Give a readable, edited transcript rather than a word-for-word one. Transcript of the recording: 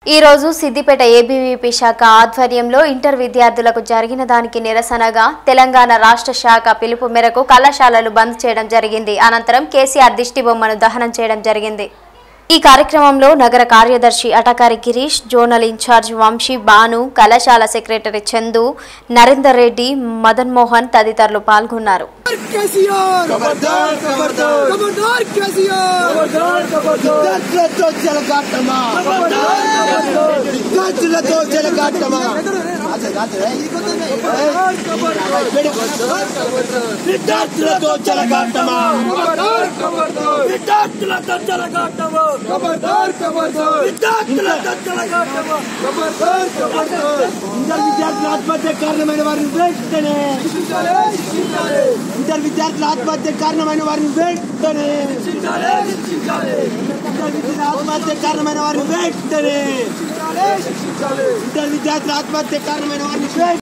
ఈ రోజు సిద్దిపేట ఏబీవీపీ శాఖ ఆధ్వర్యంలో ఇంటర్ విద్యార్థులకు జరిగిన దానికి నిరసనగా తెలంగాణ రాష్ట్ర శాఖ పిలుపు మేరకు కళాశాలలు బంద్ చేయడం జరిగింది. అనంతరం కేసీఆర్ దిష్టి బొమ్మను దహనం చేయడం జరిగింది. ఈ కార్యక్రమంలో నగర కార్యదర్శి అటకారి గిరీష్, జోనల్ ఇన్ఛార్జ్ వంశీ బాను, కళాశాల సెక్రటరీ చందు, నరేందర్ రెడ్డి, మదన్ మోహన్ తదితరులు పాల్గొన్నారు. ఇంటర్ విద్యార్థుల ఆత్మహత్య కారణమైన వారిని వెంటనే ఇంటర్ విద్యార్థుల ఆత్మహత్య కారణమైన వారిని